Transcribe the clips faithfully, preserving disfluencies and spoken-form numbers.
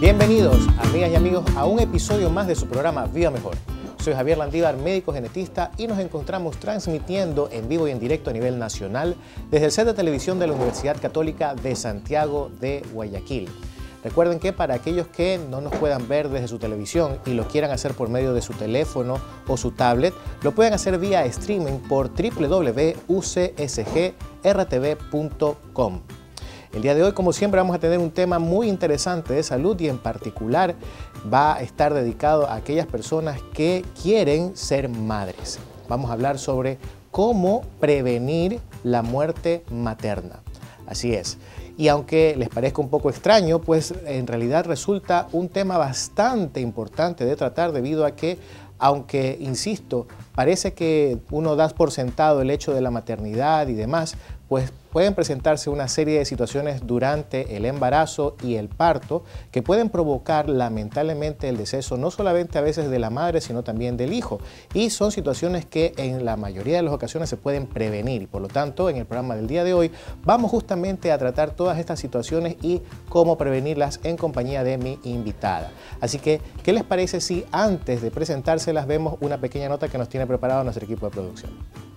Bienvenidos, amigas y amigos, a un episodio más de su programa Viva Mejor. Soy Javier Landívar, médico genetista, y nos encontramos transmitiendo en vivo y en directo a nivel nacional desde el set de televisión de la Universidad Católica de Santiago de Guayaquil. Recuerden que para aquellos que no nos puedan ver desde su televisión y lo quieran hacer por medio de su teléfono o su tablet, lo pueden hacer vía streaming por w w w punto u c s g r t v punto com. El día de hoy, como siempre, vamos a tener un tema muy interesante de salud y en particular va a estar dedicado a aquellas personas que quieren ser madres. Vamos a hablar sobre cómo prevenir la muerte materna. Así es. Y aunque les parezca un poco extraño, pues en realidad resulta un tema bastante importante de tratar debido a que, aunque, insisto, parece que uno da por sentado el hecho de la maternidad y demás, pues pueden presentarse una serie de situaciones durante el embarazo y el parto que pueden provocar lamentablemente el deceso no solamente a veces de la madre, sino también del hijo. Y son situaciones que en la mayoría de las ocasiones se pueden prevenir. Y por lo tanto, en el programa del día de hoy vamos justamente a tratar todas estas situaciones y cómo prevenirlas en compañía de mi invitada. Así que, ¿qué les parece si antes de presentárselas vemos una pequeña nota que nos tiene preparado nuestro equipo de producción?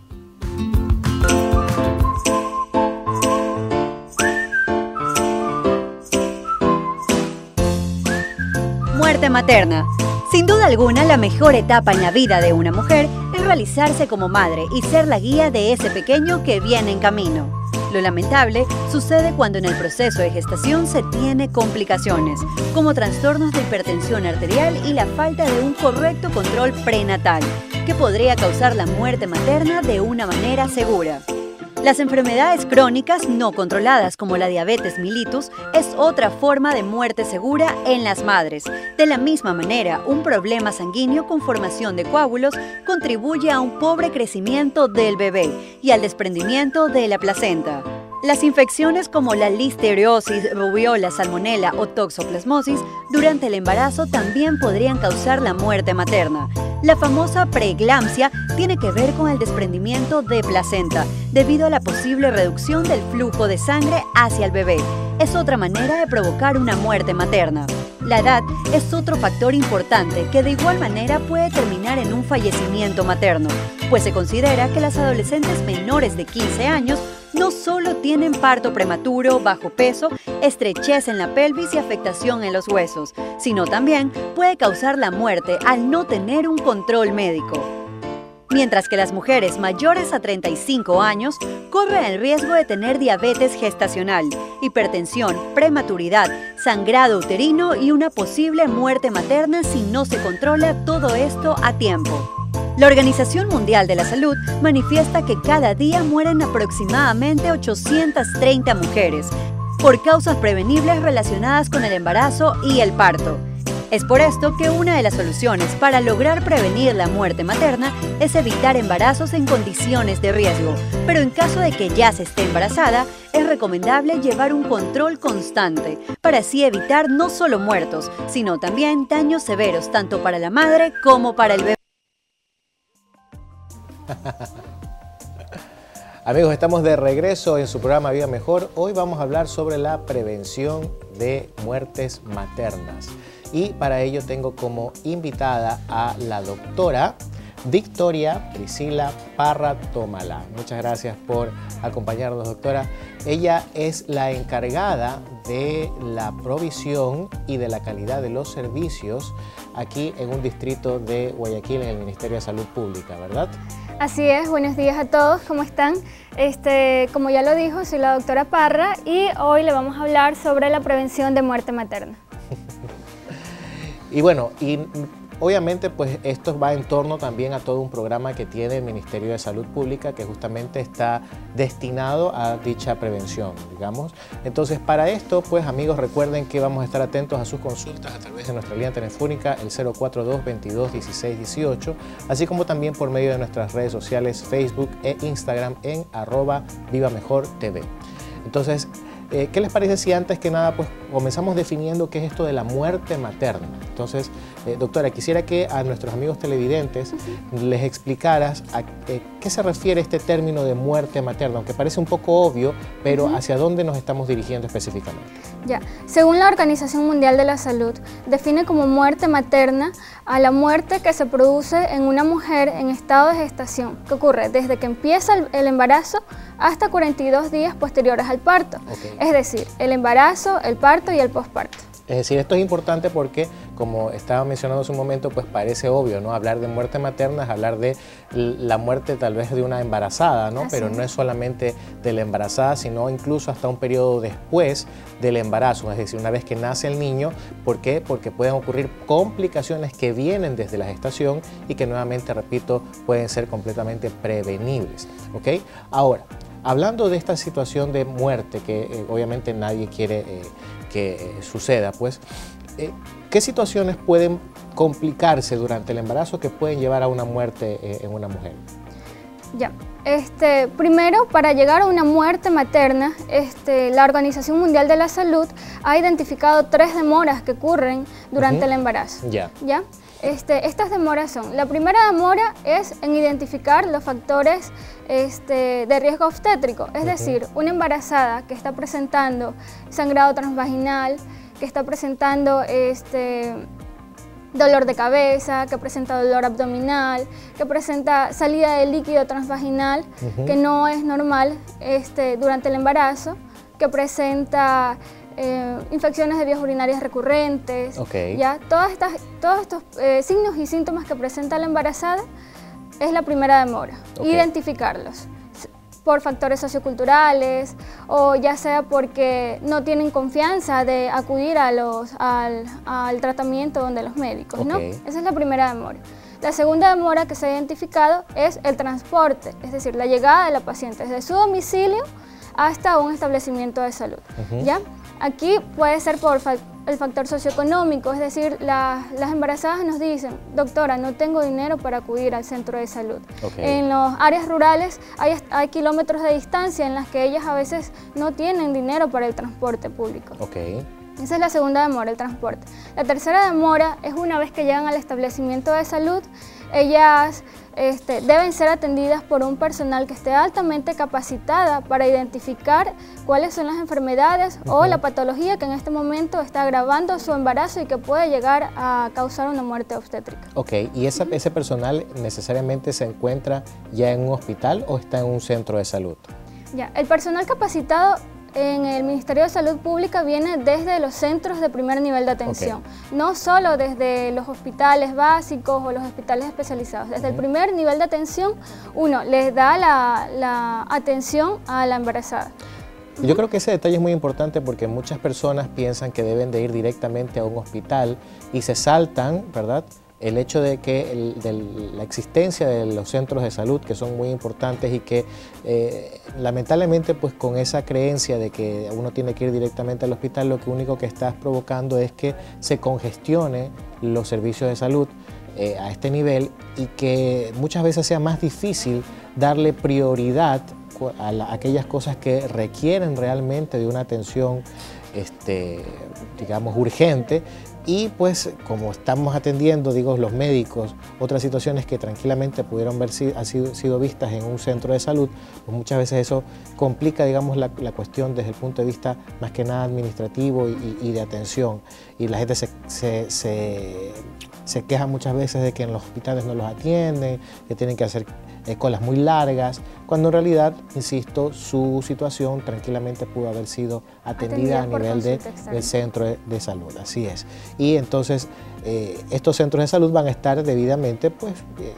Muerte materna. Sin duda alguna, la mejor etapa en la vida de una mujer es realizarse como madre y ser la guía de ese pequeño que viene en camino. Lo lamentable sucede cuando en el proceso de gestación se tiene complicaciones, como trastornos de hipertensión arterial y la falta de un correcto control prenatal, que podría causar la muerte materna de una manera segura. Las enfermedades crónicas no controladas, como la diabetes mellitus, es otra forma de muerte segura en las madres. De la misma manera, un problema sanguíneo con formación de coágulos contribuye a un pobre crecimiento del bebé y al desprendimiento de la placenta. Las infecciones como la listeriosis, rubiola, salmonela o toxoplasmosis durante el embarazo también podrían causar la muerte materna. La famosa preeclampsia tiene que ver con el desprendimiento de placenta debido a la posible reducción del flujo de sangre hacia el bebé. Es otra manera de provocar una muerte materna. La edad es otro factor importante que de igual manera puede terminar en un fallecimiento materno, pues se considera que las adolescentes menores de quince años no solo tienen parto prematuro, bajo peso, estrechez en la pelvis y afectación en los huesos, sino también puede causar la muerte al no tener un control médico. Mientras que las mujeres mayores a treinta y cinco años corren el riesgo de tener diabetes gestacional, hipertensión, prematuridad, sangrado uterino y una posible muerte materna si no se controla todo esto a tiempo. La Organización Mundial de la Salud manifiesta que cada día mueren aproximadamente ochocientas treinta mujeres por causas prevenibles relacionadas con el embarazo y el parto. Es por esto que una de las soluciones para lograr prevenir la muerte materna es evitar embarazos en condiciones de riesgo, pero en caso de que ya se esté embarazada, es recomendable llevar un control constante para así evitar no solo muertos, sino también daños severos tanto para la madre como para el bebé. Amigos, estamos de regreso en su programa Vida Mejor. Hoy vamos a hablar sobre la prevención de muertes maternas. Y para ello tengo como invitada a la doctora Victoria Priscila Parra Tomalá. Muchas gracias por acompañarnos, doctora. Ella es la encargada de la provisión y de la calidad de los servicios aquí en un distrito de Guayaquil en el Ministerio de Salud Pública, ¿verdad? Así es, buenos días a todos, ¿cómo están? Este, como ya lo dijo, soy la doctora Parra y hoy le vamos a hablar sobre la prevención de muerte materna. Y bueno, y obviamente pues esto va en torno también a todo un programa que tiene el Ministerio de Salud Pública que justamente está destinado a dicha prevención, digamos. Entonces para esto pues amigos recuerden que vamos a estar atentos a sus consultas a través de nuestra línea telefónica el cero cuatro dos, veintidós, dieciséis, dieciocho, así como también por medio de nuestras redes sociales Facebook e Instagram en arroba Viva Mejor T V. Entonces, Eh, ¿qué les parece si antes que nada pues comenzamos definiendo qué es esto de la muerte materna? Entonces, Eh, doctora, quisiera que a nuestros amigos televidentes uh-huh. les explicaras a eh, qué se refiere este término de muerte materna, aunque parece un poco obvio, pero uh-huh. hacia dónde nos estamos dirigiendo específicamente. Ya, según la Organización Mundial de la Salud, define como muerte materna a la muerte que se produce en una mujer en estado de gestación, que ocurre desde que empieza el, el embarazo hasta cuarenta y dos días posteriores al parto, okay. es decir, el embarazo, el parto y el posparto. Es decir, esto es importante porque, como estaba mencionando hace un momento, pues parece obvio, ¿no? Hablar de muerte materna es hablar de la muerte tal vez de una embarazada, ¿no? Así Pero no es solamente de la embarazada, sino incluso hasta un periodo después del embarazo, es decir, una vez que nace el niño. ¿Por qué? Porque pueden ocurrir complicaciones que vienen desde la gestación y que nuevamente, repito, pueden ser completamente prevenibles, ¿ok? Ahora, hablando de esta situación de muerte, que eh, obviamente nadie quiere eh, que eh, suceda, pues, eh, ¿qué situaciones pueden complicarse durante el embarazo que pueden llevar a una muerte eh, en una mujer? Ya, este, primero, para llegar a una muerte materna, este, la Organización Mundial de la Salud ha identificado tres demoras que ocurren durante uh-huh. el embarazo. Ya. ¿Ya? Este, estas demoras son, la primera demora es en identificar los factores este, de riesgo obstétrico, es uh-huh. decir, una embarazada que está presentando sangrado transvaginal, que está presentando este, dolor de cabeza, que presenta dolor abdominal, que presenta salida de líquido transvaginal, uh-huh. que no es normal este, durante el embarazo, que presenta Eh, infecciones de vías urinarias recurrentes, okay. ¿ya? Todas estas, todos estos eh, signos y síntomas que presenta la embarazada es la primera demora, okay. identificarlos por factores socioculturales o ya sea porque no tienen confianza de acudir a los, al, al tratamiento donde los médicos, okay. ¿no? Esa es la primera demora. La segunda demora que se ha identificado es el transporte, es decir, la llegada de la paciente desde su domicilio hasta un establecimiento de salud, uh-huh. ¿ya? Aquí puede ser por fa el factor socioeconómico, es decir, la, las embarazadas nos dicen, doctora, no tengo dinero para acudir al centro de salud. Okay. En las áreas rurales hay, hay kilómetros de distancia en las que ellas a veces no tienen dinero para el transporte público. Okay. Esa es la segunda demora, el transporte. La tercera demora es una vez que llegan al establecimiento de salud, ellas este, deben ser atendidas por un personal que esté altamente capacitada para identificar cuáles son las enfermedades uh-huh. o la patología que en este momento está agravando su embarazo y que puede llegar a causar una muerte obstétrica. Ok, ¿y esa, uh-huh. ese personal necesariamente se encuentra ya en un hospital o está en un centro de salud? Ya, el personal capacitado en el Ministerio de Salud Pública viene desde los centros de primer nivel de atención, okay. no solo desde los hospitales básicos o los hospitales especializados. Desde uh-huh. el primer nivel de atención, uno les da la, la atención a la embarazada. Yo creo que ese detalle es muy importante porque muchas personas piensan que deben de ir directamente a un hospital y se saltan, ¿verdad?, el hecho de que el, de la existencia de los centros de salud, que son muy importantes y que eh, lamentablemente pues con esa creencia de que uno tiene que ir directamente al hospital, lo que único que estás provocando es que se congestione los servicios de salud eh, a este nivel y que muchas veces sea más difícil darle prioridad a, la, a aquellas cosas que requieren realmente de una atención este, digamos urgente. Y pues como estamos atendiendo, digo, los médicos, otras situaciones que tranquilamente pudieron haber sido, sido, sido vistas en un centro de salud, pues muchas veces eso complica, digamos, la, la cuestión desde el punto de vista más que nada administrativo y, y de atención. Y la gente se, se, se, se queja muchas veces de que en los hospitales no los atienden, que tienen que hacer eh, colas muy largas, cuando en realidad, insisto, su situación tranquilamente pudo haber sido atendida, atendida a nivel de, del centro de, de salud, así es. Y entonces eh, estos centros de salud van a estar debidamente pues, eh,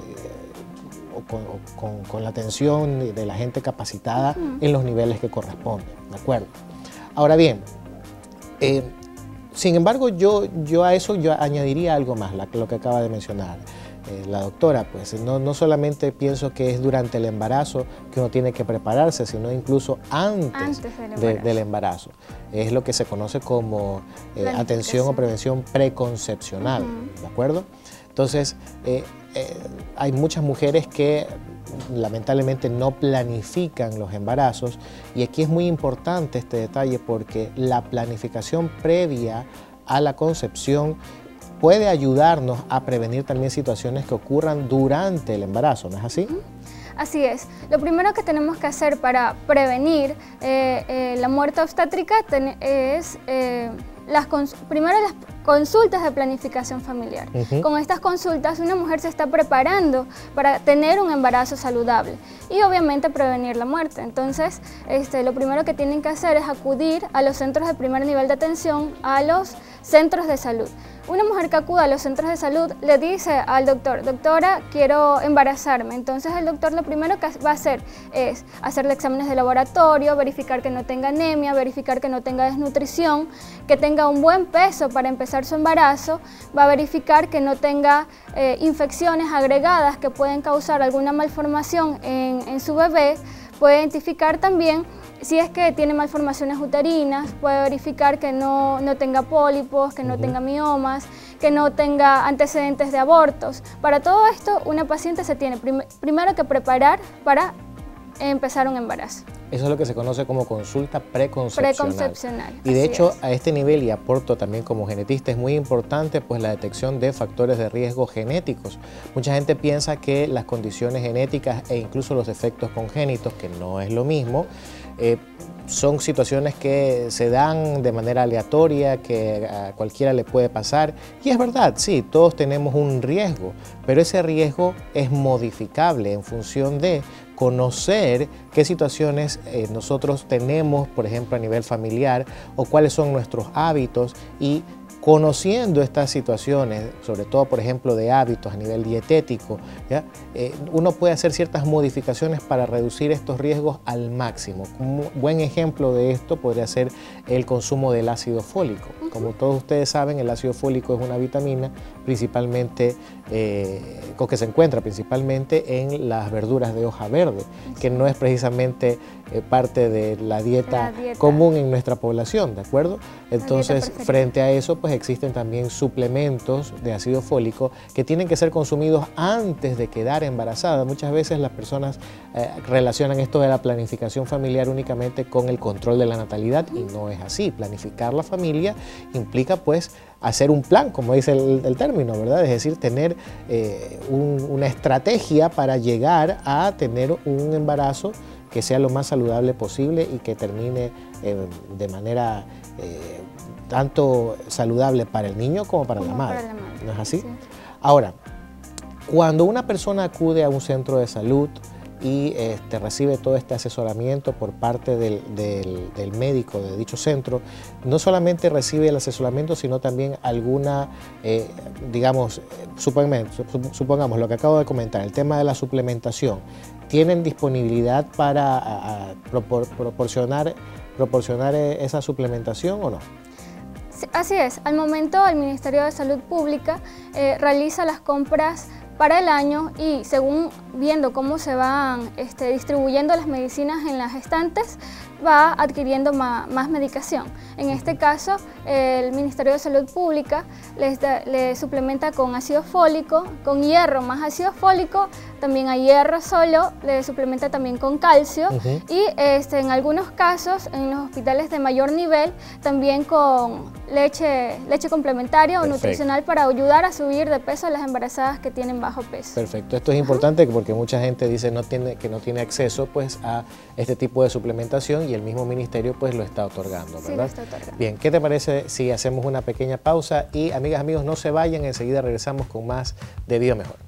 con, con, con la atención de la gente capacitada uh-huh. en los niveles que corresponden, ¿de acuerdo? Ahora bien, eh, sin embargo, yo, yo a eso yo añadiría algo más, la, lo que acaba de mencionar eh, la doctora, pues no, no solamente pienso que es durante el embarazo que uno tiene que prepararse, sino incluso antes, antes del, embarazo. De, del embarazo. Es lo que se conoce como eh, atención o prevención preconcepcional, uh-huh. ¿de acuerdo? Entonces, eh, eh, hay muchas mujeres que lamentablemente no planifican los embarazos y aquí es muy importante este detalle porque la planificación previa a la concepción puede ayudarnos a prevenir también situaciones que ocurran durante el embarazo, ¿no es así? Así es. Lo primero que tenemos que hacer para prevenir eh, eh, la muerte obstétrica es eh, las primero las consultas de planificación familiar. Uh-huh. Con estas consultas una mujer se está preparando para tener un embarazo saludable y obviamente prevenir la muerte. Entonces, este, lo primero que tienen que hacer es acudir a los centros de primer nivel de atención, a los centros de salud. Una mujer que acuda a los centros de salud le dice al doctor, doctora, quiero embarazarme. Entonces el doctor lo primero que va a hacer es hacerle exámenes de laboratorio, verificar que no tenga anemia, verificar que no tenga desnutrición, que tenga un buen peso para empezar su embarazo, va a verificar que no tenga eh, infecciones agregadas que pueden causar alguna malformación en, en su bebé, puede identificar también si es que tiene malformaciones uterinas, puede verificar que no, no tenga pólipos, que no uh-huh. tenga miomas, que no tenga antecedentes de abortos. Para todo esto, una paciente se tiene prim primero que preparar para empezar un embarazo. Eso es lo que se conoce como consulta preconcepcional. Preconcepcional. Y de hecho, es. a este nivel, y aporto también como genetista, es muy importante pues la detección de factores de riesgo genéticos. Mucha gente piensa que las condiciones genéticas e incluso los defectos congénitos, que no es lo mismo, eh, son situaciones que se dan de manera aleatoria, que a cualquiera le puede pasar. Y es verdad, sí, todos tenemos un riesgo, pero ese riesgo es modificable en función de conocer qué situaciones eh, nosotros tenemos, por ejemplo, a nivel familiar, o cuáles son nuestros hábitos, y conociendo estas situaciones, sobre todo, por ejemplo, de hábitos a nivel dietético, ¿ya? Eh, uno puede hacer ciertas modificaciones para reducir estos riesgos al máximo. Un buen ejemplo de esto podría ser el consumo del ácido fólico. Como todos ustedes saben, el ácido fólico es una vitamina principalmente, eh, que se encuentra principalmente en las verduras de hoja verde, que no es precisamente eh, parte de la dieta, la dieta común en nuestra población, ¿de acuerdo? Entonces, frente a eso, pues existen también suplementos de ácido fólico que tienen que ser consumidos antes de quedar embarazada. Muchas veces las personas eh, relacionan esto de la planificación familiar únicamente con el control de la natalidad, y no es así. Planificar la familia implica pues hacer un plan, como dice el, el término, ¿verdad? Es decir, tener eh, un, una estrategia para llegar a tener un embarazo que sea lo más saludable posible y que termine eh, de manera eh, tanto saludable para el niño como para, como la, madre. para la madre. ¿No es así? Sí. Ahora, cuando una persona acude a un centro de salud y este, recibe todo este asesoramiento por parte del, del, del médico de dicho centro, no solamente recibe el asesoramiento, sino también alguna, eh, digamos, supongamos, supongamos lo que acabo de comentar, el tema de la suplementación. ¿Tienen disponibilidad para a, a, propor, proporcionar, proporcionar esa suplementación o no? Así es, al momento el Ministerio de Salud Pública eh, realiza las compras para el año y según viendo cómo se van este, distribuyendo las medicinas en las estantes, va adquiriendo ma, más medicación. En este caso, el Ministerio de Salud Pública les da, le suplementa con ácido fólico, con hierro más ácido fólico, también a hierro solo, le suplementa también con calcio uh-huh. y este, en algunos casos, en los hospitales de mayor nivel, también con leche, leche complementaria o Perfecto. nutricional para ayudar a subir de peso a las embarazadas que tienen bajo peso. Perfecto, esto es importante uh-huh. porque mucha gente dice no tiene, que no tiene acceso pues, a este tipo de suplementación y el mismo ministerio pues lo está otorgando, ¿verdad? Sí, lo está otorgando. Bien, ¿qué te parece si hacemos una pequeña pausa? Y amigas, amigos, no se vayan, enseguida regresamos con más de Viva Mejor.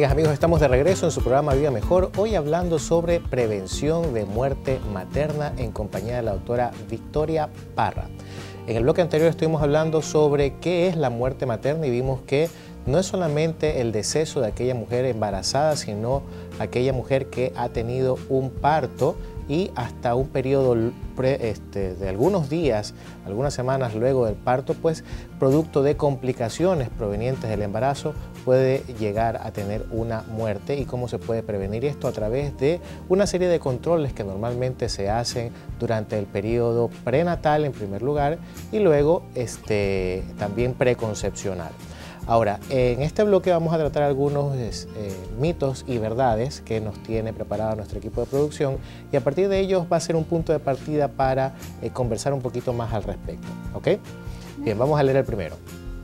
Amigas, amigos, estamos de regreso en su programa Vida Mejor, hoy hablando sobre prevención de muerte materna en compañía de la doctora Victoria Parra. En el bloque anterior estuvimos hablando sobre qué es la muerte materna y vimos que no es solamente el deceso de aquella mujer embarazada, sino aquella mujer que ha tenido un parto y hasta un periodo pre, este, de algunos días, algunas semanas luego del parto, pues producto de complicaciones provenientes del embarazo puede llegar a tener una muerte. ¿Y cómo se puede prevenir esto? A través de una serie de controles que normalmente se hacen durante el periodo prenatal en primer lugar y luego este, también preconcepcional. Ahora, en este bloque vamos a tratar algunos eh, mitos y verdades que nos tiene preparado nuestro equipo de producción y a partir de ellos va a ser un punto de partida para eh, conversar un poquito más al respecto. ¿Ok? Bien, vamos a leer el primero.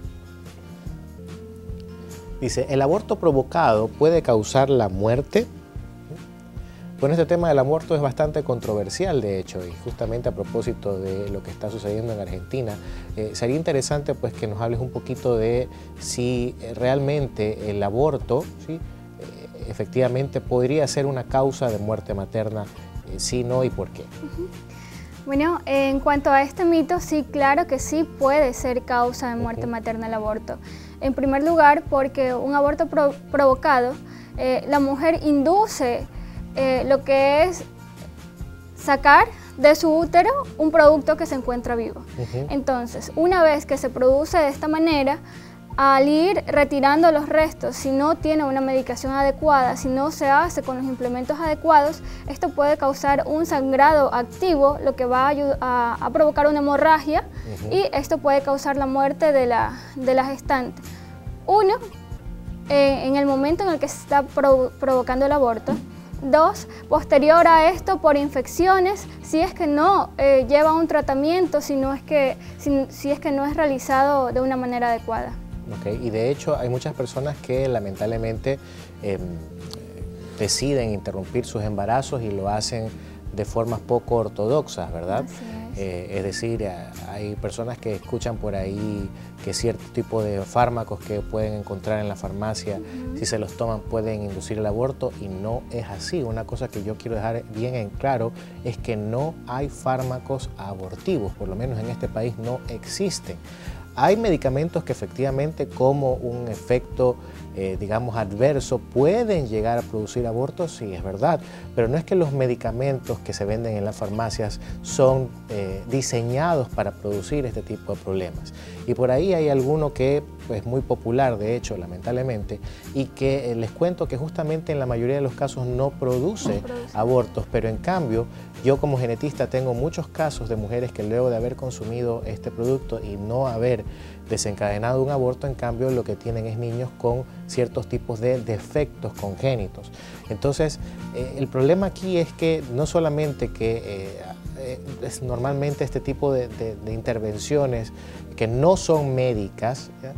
Dice, ¿el aborto provocado puede causar la muerte? Bueno, este tema del aborto es bastante controversial, de hecho, y justamente a propósito de lo que está sucediendo en Argentina, eh, sería interesante pues, que nos hables un poquito de si realmente el aborto, ¿sí? eh, efectivamente podría ser una causa de muerte materna, eh, sí, no y por qué. Uh-huh. Bueno, en cuanto a este mito, sí, claro que sí puede ser causa de muerte uh-huh. materna el aborto. En primer lugar, porque un aborto pro provocado, eh, la mujer induce Eh, lo que es sacar de su útero un producto que se encuentra vivo. Uh-huh. Entonces, una vez que se produce de esta manera, al ir retirando los restos, si no tiene una medicación adecuada, si no se hace con los implementos adecuados, esto puede causar un sangrado activo, lo que va a, a, a provocar una hemorragia uh-huh. y esto puede causar la muerte de la, de la gestante. Uno, eh, en el momento en el que se está provo provocando el aborto. Dos, posterior a esto por infecciones, si es que no eh, lleva un tratamiento, si, no es que, si, si es que no es realizado de una manera adecuada. Okay. Y de hecho hay muchas personas que lamentablemente eh, deciden interrumpir sus embarazos y lo hacen de formas poco ortodoxas, ¿verdad? Así es. Eh, es decir, hay personas que escuchan por ahí que cierto tipo de fármacos que pueden encontrar en la farmacia, uh-huh. si se los toman pueden inducir el aborto y no es así. Una cosa que yo quiero dejar bien en claro es que no hay fármacos abortivos, por lo menos en este país no existen. Hay medicamentos que efectivamente como un efecto, eh, digamos, adverso pueden llegar a producir abortos, sí, es verdad, pero no es que los medicamentos que se venden en las farmacias son eh, diseñados para producir este tipo de problemas. Y por ahí hay alguno que es pues, muy popular, de hecho, lamentablemente, y que eh, les cuento que justamente en la mayoría de los casos no produce, no produce abortos, pero en cambio, yo como genetista tengo muchos casos de mujeres que luego de haber consumido este producto y no haber desencadenado un aborto, en cambio lo que tienen es niños con ciertos tipos de defectos congénitos. Entonces, eh, el problema aquí es que no solamente que eh, eh, es normalmente este tipo de, de, de intervenciones que no son médicas, ¿ya?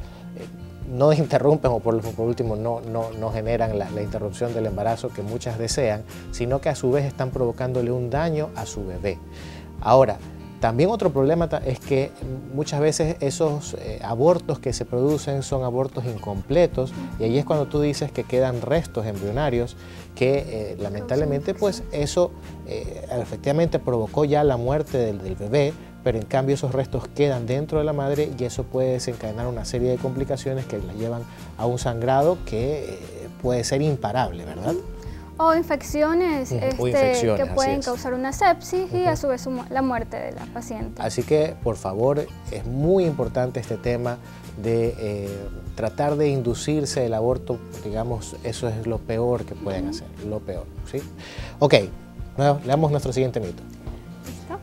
no interrumpen o por, por último no, no, no generan la, la interrupción del embarazo que muchas desean, sino que a su vez están provocándole un daño a su bebé. Ahora, también otro problema es que muchas veces esos eh, abortos que se producen son abortos incompletos y ahí es cuando tú dices que quedan restos embrionarios que eh, lamentablemente pues eso eh, efectivamente provocó ya la muerte del, del bebé, pero en cambio esos restos quedan dentro de la madre y eso puede desencadenar una serie de complicaciones que la llevan a un sangrado que eh, puede ser imparable, ¿verdad? O infecciones, uh -huh. este, o infecciones que pueden causar una sepsis uh -huh. y a su vez la muerte de la paciente. Así que, por favor, es muy importante este tema de eh, tratar de inducirse el aborto, digamos, eso es lo peor que pueden uh -huh. hacer, lo peor, ¿sí? Ok, leamos nuestro siguiente mito. ¿Listo?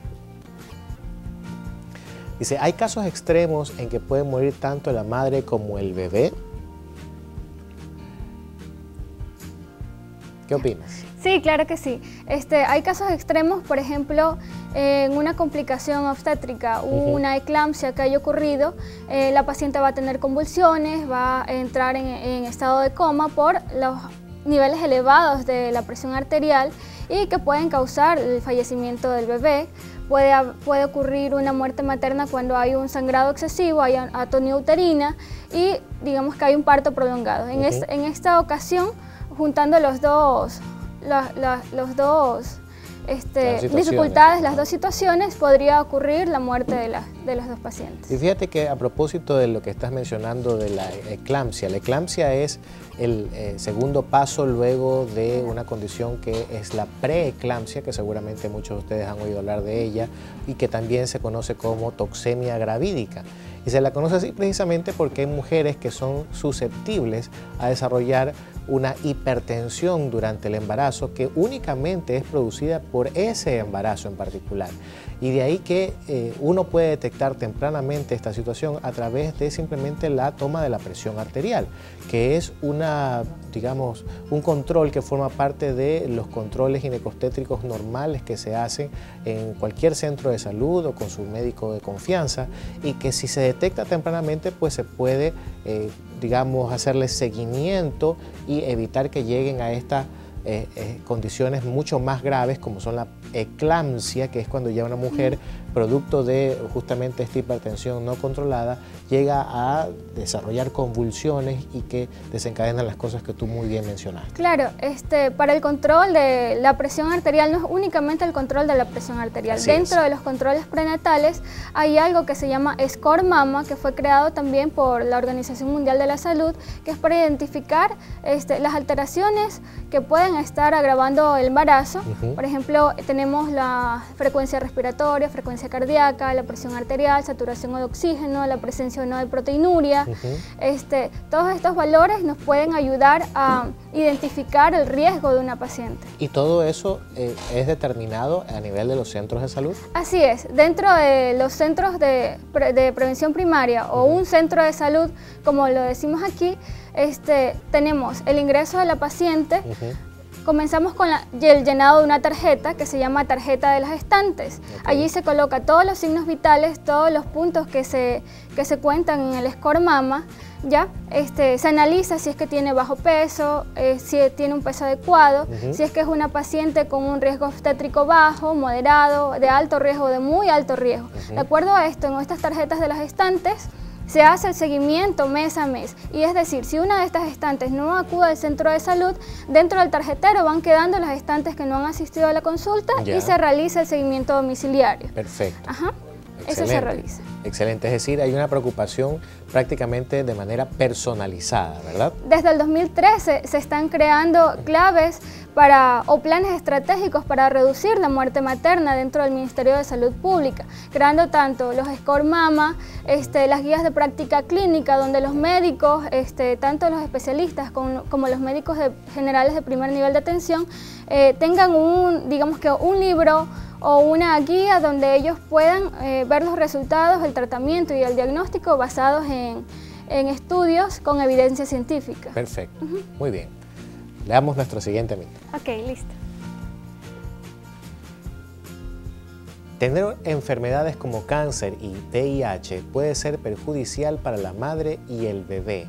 Dice, ¿hay casos extremos en que puede morir tanto la madre como el bebé? ¿Qué opinas? Sí, claro que sí. Este, hay casos extremos, por ejemplo, eh, en una complicación obstétrica, uh-huh. una eclampsia que haya ocurrido, eh, la paciente va a tener convulsiones, va a entrar en, en estado de coma por los niveles elevados de la presión arterial y que pueden causar el fallecimiento del bebé. Puede, puede ocurrir una muerte materna cuando hay un sangrado excesivo, hay atonía uterina y digamos que hay un parto prolongado. En, uh-huh. es, en esta ocasión, juntando los dos, la, la, los dos este, dificultades, las dos situaciones, podría ocurrir la muerte de, la, de los dos pacientes. Y fíjate que a propósito de lo que estás mencionando de la eclampsia, la eclampsia es el eh, segundo paso luego de una condición que es la preeclampsia, que seguramente muchos de ustedes han oído hablar de ella y que también se conoce como toxemia gravídica. Y se la conoce así precisamente porque hay mujeres que son susceptibles a desarrollar una hipertensión durante el embarazo que únicamente es producida por ese embarazo en particular. Y de ahí que eh, uno puede detectar tempranamente esta situación a través de simplemente la toma de la presión arterial, que es una, digamos, un control que forma parte de los controles ginecostétricos normales que se hacen en cualquier centro de salud o con su médico de confianza, y que si se detecta tempranamente pues se puede, eh, digamos, hacerle seguimiento y evitar que lleguen a estas eh, eh, condiciones mucho más graves como son la eclampsia, que es cuando ya una mujer, producto de justamente esta hipertensión no controlada, llega a desarrollar convulsiones y que desencadenan las cosas que tú muy bien mencionaste. Claro, este, para el control de la presión arterial no es únicamente el control de la presión arterial. Así Dentro es. de los controles prenatales hay algo que se llama Score Mama, que fue creado también por la Organización Mundial de la Salud, que es para identificar este, las alteraciones que pueden estar agravando el embarazo. Uh-huh. Por ejemplo, tenemos la frecuencia respiratoria, frecuencia cardíaca, la presión arterial, saturación de oxígeno, la presencia o no de proteinuria. Uh-huh. este, todos estos valores nos pueden ayudar a identificar el riesgo de una paciente. ¿Y todo eso eh, es determinado a nivel de los centros de salud? Así es. Dentro de los centros de, pre de prevención primaria o un centro de salud, como lo decimos aquí, este, tenemos el ingreso de la paciente. Uh-huh. Comenzamos con la, el llenado de una tarjeta que se llama tarjeta de las gestantes. Okay. Allí se coloca todos los signos vitales, todos los puntos que se, que se cuentan en el Score Mama. ¿Ya? Este, se analiza si es que tiene bajo peso, eh, si tiene un peso adecuado, uh-huh. si es que es una paciente con un riesgo obstétrico bajo, moderado, de alto riesgo, de muy alto riesgo. Uh-huh. De acuerdo a esto, en estas tarjetas de las gestantes, se hace el seguimiento mes a mes, y es decir, si una de estas gestantes no acude al centro de salud, dentro del tarjetero van quedando las gestantes que no han asistido a la consulta ya. y se realiza el seguimiento domiciliario. Perfecto. Ajá. Excelente. Eso se realiza. Excelente, es decir, hay una preocupación prácticamente de manera personalizada, ¿verdad? Desde el dos mil trece se están creando claves para, o planes estratégicos para reducir la muerte materna dentro del Ministerio de Salud Pública, creando tanto los Score Mama, este, las guías de práctica clínica, donde los médicos, este, tanto los especialistas como, como los médicos de, generales de primer nivel de atención, eh, tengan un, digamos que un libro o una guía donde ellos puedan eh, ver los resultados, el tratamiento y el diagnóstico basados en, en estudios con evidencia científica. Perfecto, uh-huh. Muy bien. Leamos nuestro siguiente mito. Ok, listo. Tener enfermedades como cáncer y V I H puede ser perjudicial para la madre y el bebé.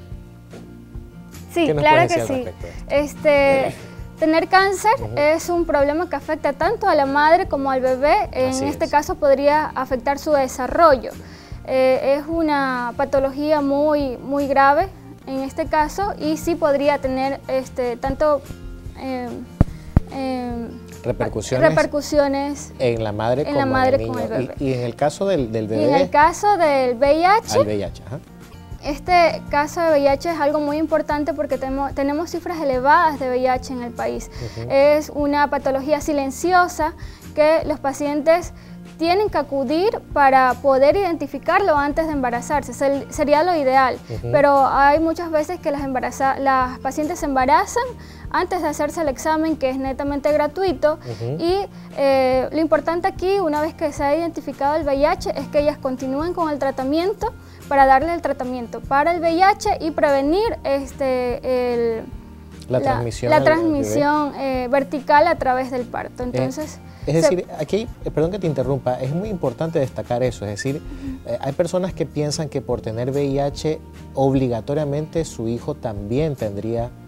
Sí, claro que sí. Este... Tener cáncer uh-huh. es un problema que afecta tanto a la madre como al bebé. En Así este es. caso podría afectar su desarrollo. Eh, es una patología muy, muy grave en este caso y sí podría tener este, tanto eh, eh, repercusiones, repercusiones en la madre, en como, la madre en el como el bebé. Y, y en el caso del, del bebé. Y en el caso del V I H. Al V I H, ajá. Este caso de V I H es algo muy importante porque tenemos, tenemos cifras elevadas de V I H en el país. Uh-huh. Es una patología silenciosa que los pacientes tienen que acudir para poder identificarlo antes de embarazarse. Ser, sería lo ideal, uh-huh. pero hay muchas veces que las, embaraza, las pacientes se embarazan antes de hacerse el examen, que es netamente gratuito, uh-huh. y eh, lo importante aquí, una vez que se ha identificado el V I H, es que ellas continúen con el tratamiento para darle el tratamiento para el V I H y prevenir este, el, la, la transmisión, la transmisión eh, vertical a través del parto. Entonces, eh, es decir, aquí, perdón que te interrumpa, es muy importante destacar eso, es decir, uh-huh. eh, hay personas que piensan que por tener V I H obligatoriamente su hijo también tendría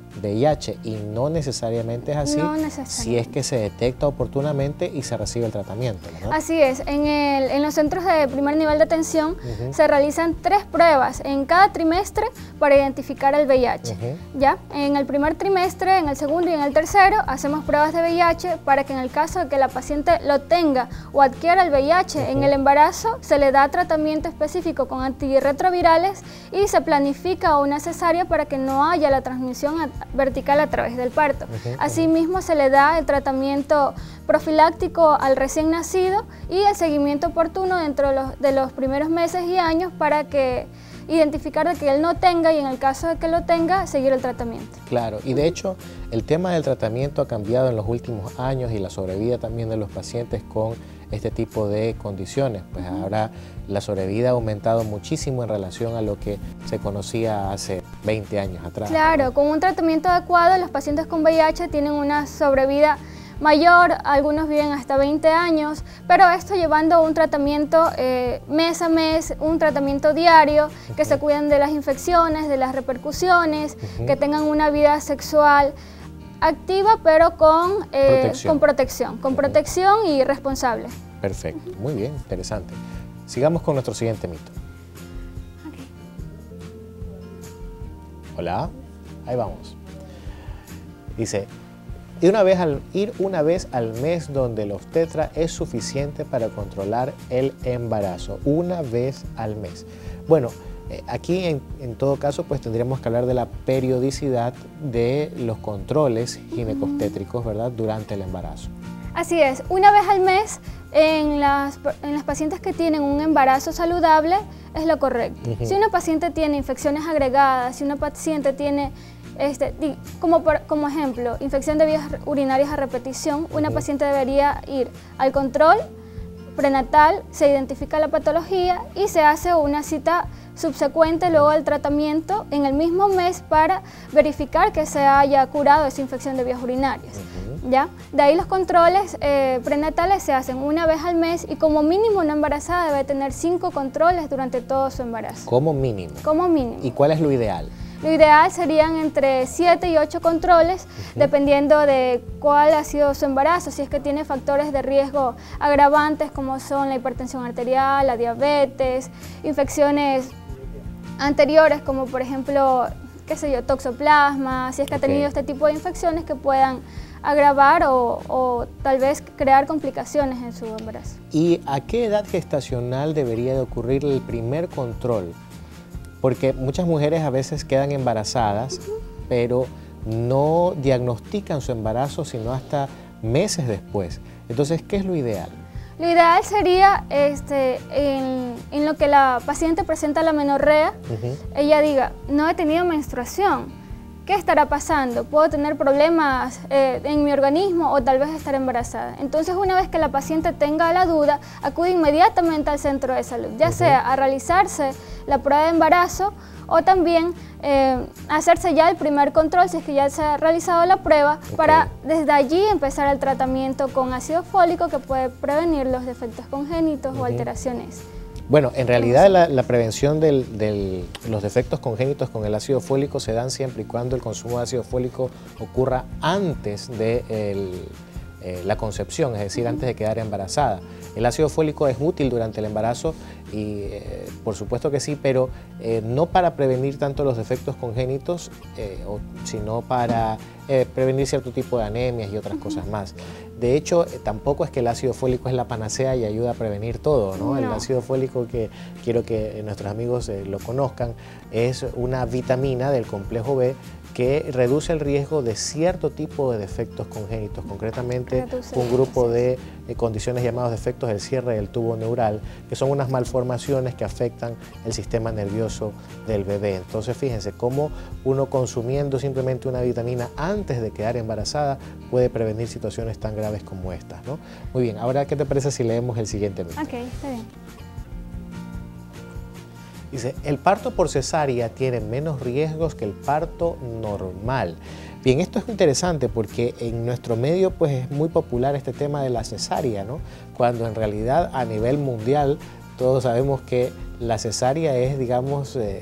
V I H, y no necesariamente es así No necesariamente. si es que se detecta oportunamente y se recibe el tratamiento, ¿verdad? Así es, en, el, en los centros de primer nivel de atención uh-huh. se realizan tres pruebas en cada trimestre para identificar el V I H. Uh-huh. ¿Ya? En el primer trimestre, en el segundo y en el tercero hacemos pruebas de V I H para que en el caso de que la paciente lo tenga o adquiera el V I H uh-huh. en el embarazo, se le da tratamiento específico con antirretrovirales y se planifica una cesárea para que no haya la transmisión a, vertical a través del parto. Uh-huh. Asimismo, se le da el tratamiento profiláctico al recién nacido y el seguimiento oportuno dentro de los, de los primeros meses y años para que identificar de que él no tenga y en el caso de que lo tenga, seguir el tratamiento. Claro, y de hecho el tema del tratamiento ha cambiado en los últimos años y la sobrevida también de los pacientes con este tipo de condiciones. Pues uh-huh. ahora la sobrevida ha aumentado muchísimo en relación a lo que se conocía hace veinte años atrás. Claro, ¿no? Con un tratamiento adecuado los pacientes con V I H tienen una sobrevida mayor, algunos viven hasta veinte años, pero esto llevando un tratamiento eh, mes a mes, un tratamiento diario, uh-huh. que se cuiden de las infecciones, de las repercusiones, uh-huh. que tengan una vida sexual activa, pero con, eh, protección. con protección, con uh-huh. protección y responsable. Perfecto, muy bien, interesante. Sigamos con nuestro siguiente mito. Okay. Hola, ahí vamos. Dice, Ir una, vez al, ir una vez al mes donde el obstetra es suficiente para controlar el embarazo. Una vez al mes. Bueno, eh, aquí en, en todo caso pues tendríamos que hablar de la periodicidad de los controles ginecobstétricos, ¿verdad?, durante el embarazo. Así es, una vez al mes en las, en las pacientes que tienen un embarazo saludable es lo correcto. Uh-huh. Si una paciente tiene infecciones agregadas, si una paciente tiene... Este, como, por, como ejemplo, infección de vías urinarias a repetición, una uh-huh. paciente debería ir al control prenatal, se identifica la patología y se hace una cita subsecuente luego al tratamiento en el mismo mes para verificar que se haya curado esa infección de vías urinarias. Uh-huh. ¿Ya? De ahí los controles eh, prenatales se hacen una vez al mes y como mínimo una embarazada debe tener cinco controles durante todo su embarazo. Como mínimo. Como mínimo. ¿Y cuál es lo ideal? Lo ideal serían entre siete y ocho controles, uh-huh. dependiendo de cuál ha sido su embarazo, si es que tiene factores de riesgo agravantes como son la hipertensión arterial, la diabetes, infecciones anteriores como por ejemplo, qué sé yo, toxoplasma, si es que okay. ha tenido este tipo de infecciones que puedan agravar o, o tal vez crear complicaciones en su embarazo. ¿Y a qué edad gestacional debería de ocurrir el primer control? Porque muchas mujeres a veces quedan embarazadas, uh-huh. pero no diagnostican su embarazo sino hasta meses después. Entonces, ¿qué es lo ideal? Lo ideal sería este, en, en lo que la paciente presenta la menorrea, uh-huh. ella diga, no he tenido menstruación. ¿Qué estará pasando? ¿Puedo tener problemas eh, en mi organismo o tal vez estar embarazada? Entonces, una vez que la paciente tenga la duda, acude inmediatamente al centro de salud, ya uh-huh. sea a realizarse la prueba de embarazo o también eh, hacerse ya el primer control si es que ya se ha realizado la prueba okay. para desde allí empezar el tratamiento con ácido fólico que puede prevenir los defectos congénitos uh-huh. o alteraciones. Bueno, en realidad la, la prevención de del, los defectos congénitos con el ácido fólico se dan siempre y cuando el consumo de ácido fólico ocurra antes de el, eh, la concepción, es decir, antes de quedar embarazada. El ácido fólico es útil durante el embarazo y eh, por supuesto que sí, pero eh, no para prevenir tanto los defectos congénitos, eh, o, sino para eh, prevenir cierto tipo de anemias y otras cosas más. De hecho, eh, tampoco es que el ácido fólico es la panacea y ayuda a prevenir todo, ¿no? No. El ácido fólico, que quiero que nuestros amigos eh, lo conozcan, es una vitamina del complejo B que reduce el riesgo de cierto tipo de defectos congénitos, concretamente un grupo de eh, condiciones llamadas defectos del cierre del tubo neural, que son unas malformaciones que afectan el sistema nervioso del bebé. Entonces, fíjense cómo uno consumiendo simplemente una vitamina antes de quedar embarazada puede prevenir situaciones tan graves como estas, ¿no? Muy bien, ahora, ¿qué te parece si leemos el siguiente mito? Ok, está bien. Dice, el parto por cesárea tiene menos riesgos que el parto normal. Bien, esto es interesante porque en nuestro medio pues es muy popular este tema de la cesárea, ¿no? Cuando en realidad a nivel mundial todos sabemos que la cesárea es, digamos, eh,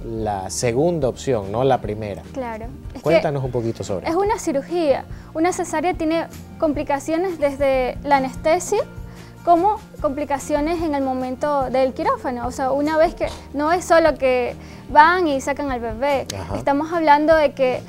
la segunda opción, no la primera. Claro. Es Cuéntanos un poquito sobre eso. Es una cirugía. Una cesárea tiene complicaciones desde la anestesia como complicaciones en el momento del quirófano. O sea, una vez que no es solo que van y sacan al bebé. Ajá. Estamos hablando de que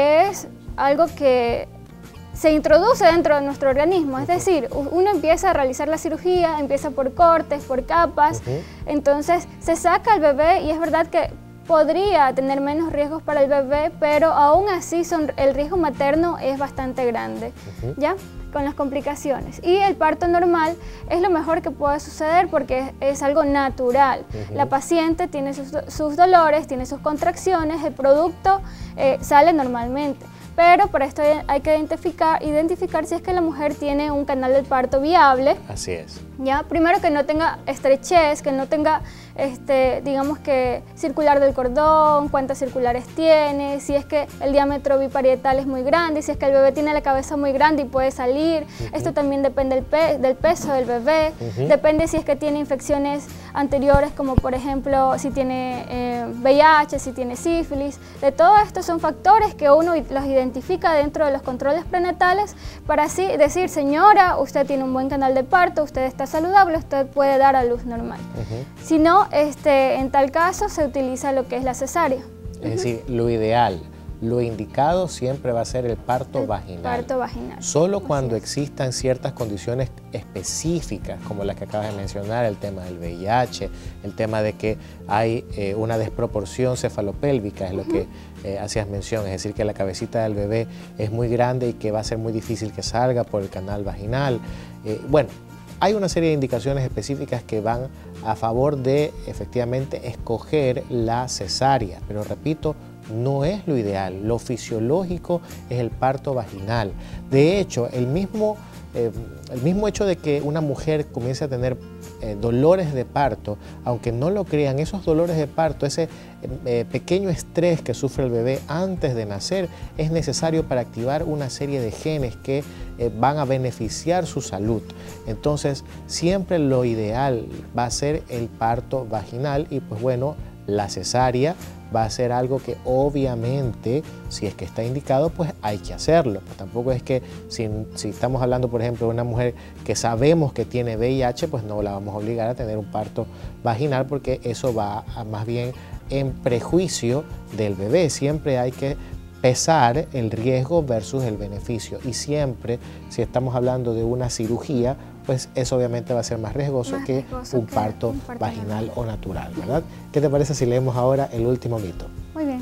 es algo que se introduce dentro de nuestro organismo, es decir, uno empieza a realizar la cirugía, empieza por cortes, por capas, uh-huh. Entonces se saca al bebé y es verdad que podría tener menos riesgos para el bebé, pero aún así son, el riesgo materno es bastante grande, uh-huh. ¿Ya? Con las complicaciones. Y el parto normal es lo mejor que puede suceder porque es, es algo natural. Uh-huh. La paciente tiene sus, sus dolores, tiene sus contracciones, el producto eh, sale normalmente. Pero para esto hay que identificar, identificar si es que la mujer tiene un canal del parto viable. Así es. ¿Ya? Primero que no tenga estrechez, que no tenga, este, digamos que circular del cordón, cuántas circulares tiene, si es que el diámetro biparietal es muy grande, si es que el bebé tiene la cabeza muy grande y puede salir. Uh-huh. Esto también depende del, pe del peso del bebé, uh-huh. Depende si es que tiene infecciones anteriores, como por ejemplo si tiene eh, V I H, si tiene sífilis. De todo esto son factores que uno los identifica dentro de los controles prenatales para así decir, señora, usted tiene un buen canal de parto, usted está saludable, usted puede dar a luz normal. Uh-huh. Si no, este, en tal caso se utiliza lo que es la cesárea. Es uh-huh. decir, lo ideal, lo indicado siempre va a ser el parto el vaginal. Parto vaginal. Solo cuando existan ciertas condiciones específicas, como las que acabas de mencionar, el tema del V I H, el tema de que hay eh, una desproporción cefalopélvica, es lo uh-huh. que eh, hacías mención, es decir, que la cabecita del bebé es muy grande y que va a ser muy difícil que salga por el canal vaginal. Eh, bueno, hay una serie de indicaciones específicas que van a favor de, efectivamente, escoger la cesárea, pero repito, no es lo ideal. Lo fisiológico es el parto vaginal. De hecho, el mismo, eh, el mismo hecho de que una mujer comience a tener eh, dolores de parto, aunque no lo crean, esos dolores de parto, ese eh, pequeño estrés que sufre el bebé antes de nacer, es necesario para activar una serie de genes que eh, van a beneficiar su salud. Entonces, siempre lo ideal va a ser el parto vaginal y pues bueno, la cesárea va a ser algo que obviamente, si es que está indicado, pues hay que hacerlo. Pues tampoco es que si, si estamos hablando, por ejemplo, de una mujer que sabemos que tiene V I H, pues no la vamos a obligar a tener un parto vaginal porque eso va a, más bien en prejuicio del bebé. Siempre hay que pesar el riesgo versus el beneficio y siempre, si estamos hablando de una cirugía, pues eso obviamente va a ser más riesgoso, más que, riesgoso un, que parto un parto vaginal natural. o natural, ¿verdad? ¿Qué te parece si leemos ahora el último mito? Muy bien.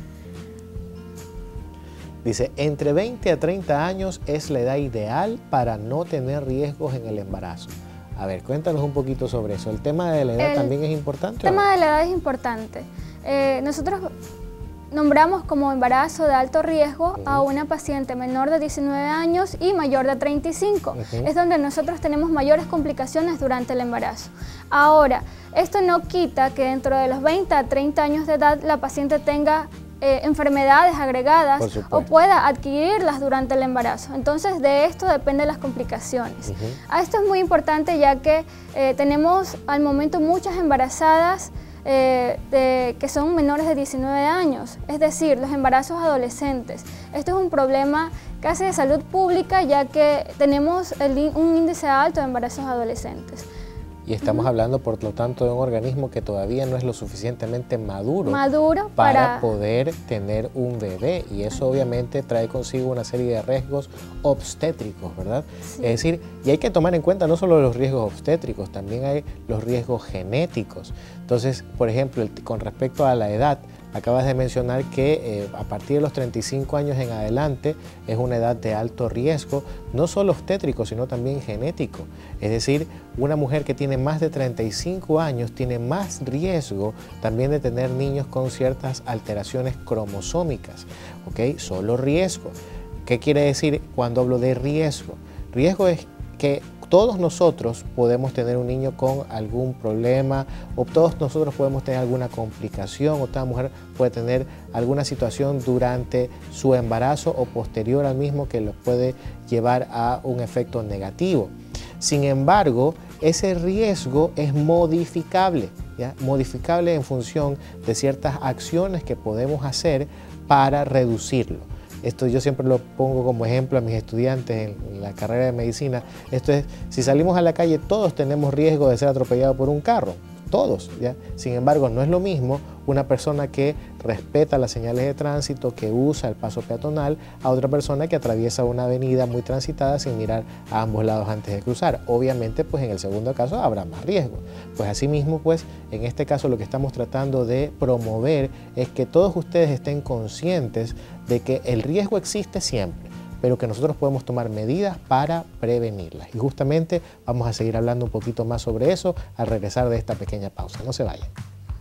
Dice, entre veinte a treinta años es la edad ideal para no tener riesgos en el embarazo. A ver, cuéntanos un poquito sobre eso. ¿El tema de la edad el también es importante? El tema ¿o? de la edad es importante. Eh, nosotros nombramos como embarazo de alto riesgo uh-huh. a una paciente menor de diecinueve años y mayor de treinta y cinco. Uh-huh. Es donde nosotros tenemos mayores complicaciones durante el embarazo. Ahora, esto no quita que dentro de los veinte a treinta años de edad la paciente tenga eh, enfermedades agregadas o pueda adquirirlas durante el embarazo. Entonces, de esto dependen las complicaciones. Uh-huh. Esto es muy importante ya que eh, tenemos al momento muchas embarazadas Eh, de, que son menores de diecinueve años, es decir, los embarazos adolescentes. Esto es un problema casi de salud pública ya que tenemos el, un índice alto de embarazos adolescentes. Y estamos uh-huh. hablando, por lo tanto, de un organismo que todavía no es lo suficientemente maduro, maduro para, para poder tener un bebé. Y eso obviamente trae consigo una serie de riesgos obstétricos, ¿verdad? Sí. Es decir, y hay que tomar en cuenta no solo los riesgos obstétricos, también hay los riesgos genéticos. Entonces, por ejemplo, el, con respecto a la edad, acabas de mencionar que eh, a partir de los treinta y cinco años en adelante es una edad de alto riesgo, no solo obstétrico, sino también genético. Es decir, una mujer que tiene más de treinta y cinco años tiene más riesgo también de tener niños con ciertas alteraciones cromosómicas, ¿ok? Solo riesgo. ¿Qué quiere decir cuando hablo de riesgo? Riesgo es que todos nosotros podemos tener un niño con algún problema o todos nosotros podemos tener alguna complicación o toda mujer puede tener alguna situación durante su embarazo o posterior al mismo que lo puede llevar a un efecto negativo. Sin embargo, ese riesgo es modificable, ¿ya? Modificable en función de ciertas acciones que podemos hacer para reducirlo. Esto yo siempre lo pongo como ejemplo a mis estudiantes en la carrera de medicina. Esto es, si salimos a la calle, todos tenemos riesgo de ser atropellados por un carro. Todos, ¿ya? Sin embargo, no es lo mismo una persona que respeta las señales de tránsito, que usa el paso peatonal, a otra persona que atraviesa una avenida muy transitada sin mirar a ambos lados antes de cruzar. Obviamente, pues en el segundo caso habrá más riesgo. Pues asimismo, pues en este caso lo que estamos tratando de promover es que todos ustedes estén conscientes de que el riesgo existe siempre, pero que nosotros podemos tomar medidas para prevenirlas. Y justamente vamos a seguir hablando un poquito más sobre eso al regresar de esta pequeña pausa. No se vayan.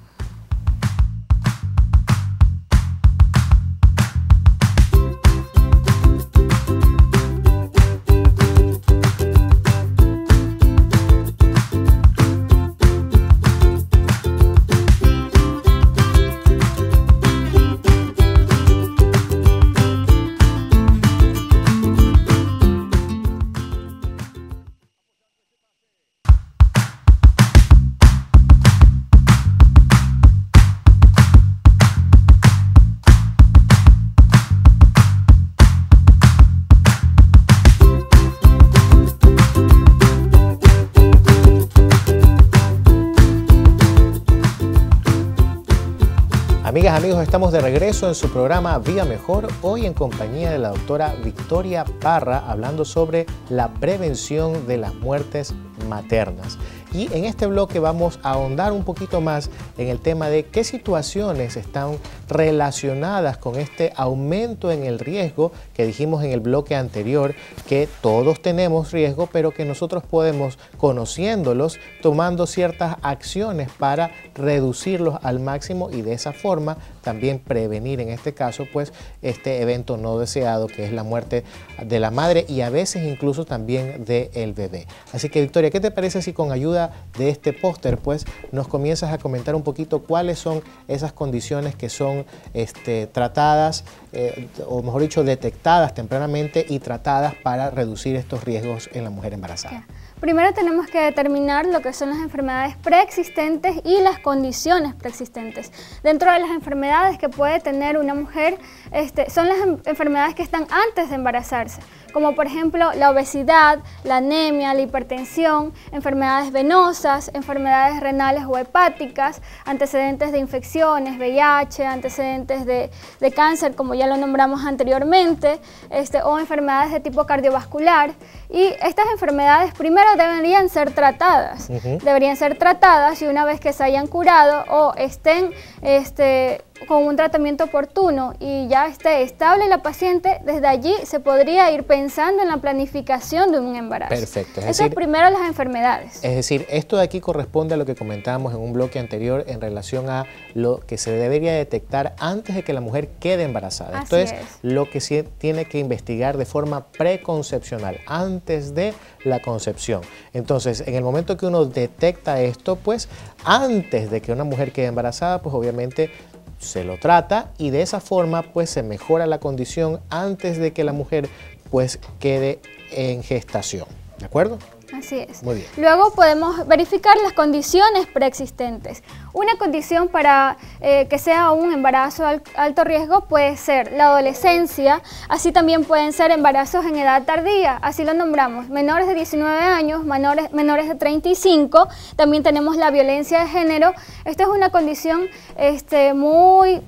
Amigas, amigos, estamos de regreso en su programa Vida Mejor, hoy en compañía de la doctora Victoria Parra, hablando sobre la prevención de las muertes maternas. Y en este bloque vamos a ahondar un poquito más en el tema de qué situaciones están relacionadas con este aumento en el riesgo que dijimos en el bloque anterior, que todos tenemos riesgo, pero que nosotros podemos, conociéndolos, tomando ciertas acciones para reducirlos al máximo y de esa forma también prevenir en este caso pues este evento no deseado que es la muerte de la madre y a veces incluso también del bebé. Así que Victoria, ¿qué te parece si con ayuda de este póster pues nos comienzas a comentar un poquito cuáles son esas condiciones que son este, tratadas eh, o mejor dicho detectadas tempranamente y tratadas para reducir estos riesgos en la mujer embarazada? Primero tenemos que determinar lo que son las enfermedades preexistentes y las condiciones preexistentes. Dentro de las enfermedades que puede tener una mujer, este, son las enfermedades que están antes de embarazarse, como por ejemplo la obesidad, la anemia, la hipertensión, enfermedades venosas, enfermedades renales o hepáticas, antecedentes de infecciones, V I H, antecedentes de, de cáncer, como ya lo nombramos anteriormente, este, o enfermedades de tipo cardiovascular. Y estas enfermedades primero deberían ser tratadas, uh-huh. deberían ser tratadas y una vez que se hayan curado o estén este, con un tratamiento oportuno y ya esté estable la paciente, desde allí se podría ir pensando en la planificación de un embarazo. Perfecto. Es Eso decir, es primero las enfermedades. Es decir, esto de aquí corresponde a lo que comentábamos en un bloque anterior en relación a lo que se debería detectar antes de que la mujer quede embarazada. Así Esto es, es lo que se tiene que investigar de forma preconcepcional, antes de la concepción. Entonces, en el momento que uno detecta esto, pues antes de que una mujer quede embarazada, pues obviamente se lo trata y de esa forma pues se mejora la condición antes de que la mujer pues quede en gestación. ¿De acuerdo? Así es. Muy bien. Luego podemos verificar las condiciones preexistentes. Una condición para eh, que sea un embarazo al, alto riesgo puede ser la adolescencia, así también pueden ser embarazos en edad tardía, así lo nombramos, menores de diecinueve años, menores, menores de treinta y cinco, también tenemos la violencia de género. Esta es una condición este, muy...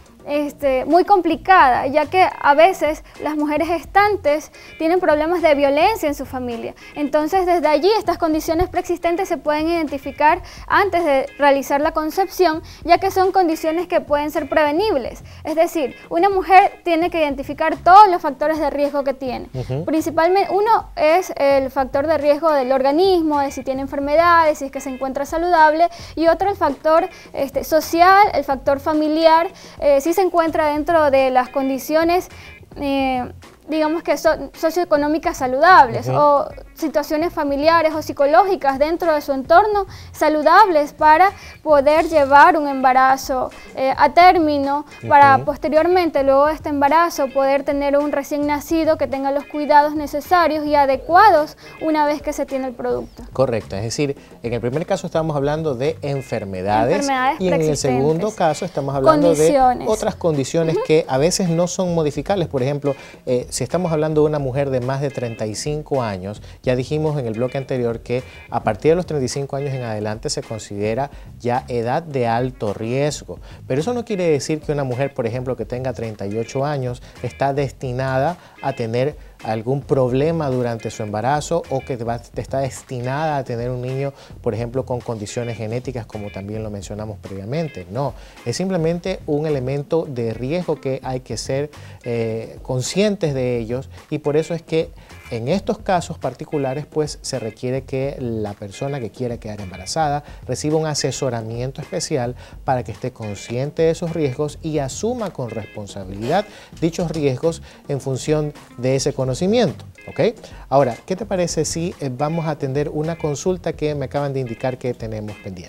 Este, muy complicada, ya que a veces las mujeres gestantes tienen problemas de violencia en su familia. Entonces, desde allí estas condiciones preexistentes se pueden identificar antes de realizar la concepción, ya que son condiciones que pueden ser prevenibles. Es decir, una mujer tiene que identificar todos los factores de riesgo que tiene. Uh-huh. Principalmente, uno es el factor de riesgo del organismo, de si tiene enfermedades, si es que se encuentra saludable, y otro el factor este, social, el factor familiar, eh, si se encuentra dentro de las condiciones eh, digamos que so, socioeconómicas saludables, uh-huh. o situaciones familiares o psicológicas dentro de su entorno saludables para poder llevar un embarazo eh, a término, uh-huh. para posteriormente, luego de este embarazo, poder tener un recién nacido que tenga los cuidados necesarios y adecuados una vez que se tiene el producto. Correcto, es decir, en el primer caso estamos hablando de enfermedades, enfermedades y en el segundo caso estamos hablando condiciones. de otras condiciones uh-huh. que a veces no son modificables. Por ejemplo, eh, si estamos hablando de una mujer de más de treinta y cinco años, ya dijimos en el bloque anterior que a partir de los treinta y cinco años en adelante se considera ya edad de alto riesgo. Pero eso no quiere decir que una mujer, por ejemplo, que tenga treinta y ocho años, está destinada a tener algún problema durante su embarazo o que va, está destinada a tener un niño, por ejemplo, con condiciones genéticas, como también lo mencionamos previamente. No, es simplemente un elemento de riesgo que hay que ser eh, conscientes de ellos, y por eso es que en estos casos particulares pues se requiere que la persona que quiera quedar embarazada reciba un asesoramiento especial para que esté consciente de esos riesgos y asuma con responsabilidad dichos riesgos en función de ese conocimiento. ¿Ok? Ahora, ¿qué te parece si vamos a atender una consulta que me acaban de indicar que tenemos pendiente?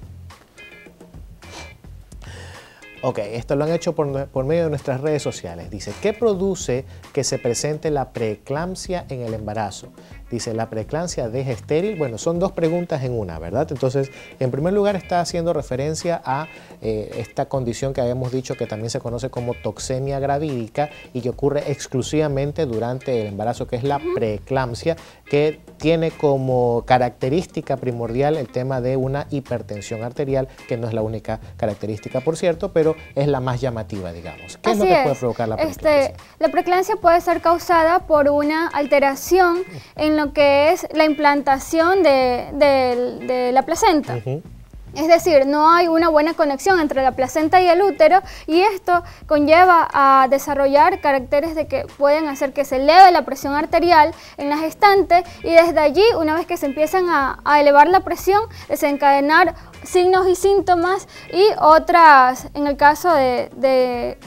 Ok, esto lo han hecho por, por medio de nuestras redes sociales. Dice, ¿qué produce que se presente la preeclampsia en el embarazo? Dice, ¿la preeclampsia deja estéril? Bueno, son dos preguntas en una, ¿verdad? Entonces, en primer lugar está haciendo referencia a eh, esta condición que habíamos dicho que también se conoce como toxemia gravídica y que ocurre exclusivamente durante el embarazo, que es la preeclampsia, que tiene como característica primordial el tema de una hipertensión arterial, que no es la única característica, por cierto, pero es la más llamativa, digamos. ¿Qué Así es lo que es. puede provocar la preeclampsia? Este, la preeclampsia puede ser causada por una alteración en lo que es la implantación de, de, de la placenta. Uh-huh. Es decir, no hay una buena conexión entre la placenta y el útero, y esto conlleva a desarrollar caracteres de que pueden hacer que se eleve la presión arterial en la gestante, y desde allí, una vez que se empiezan a, a elevar la presión, desencadenar signos y síntomas y otras, en el caso de, de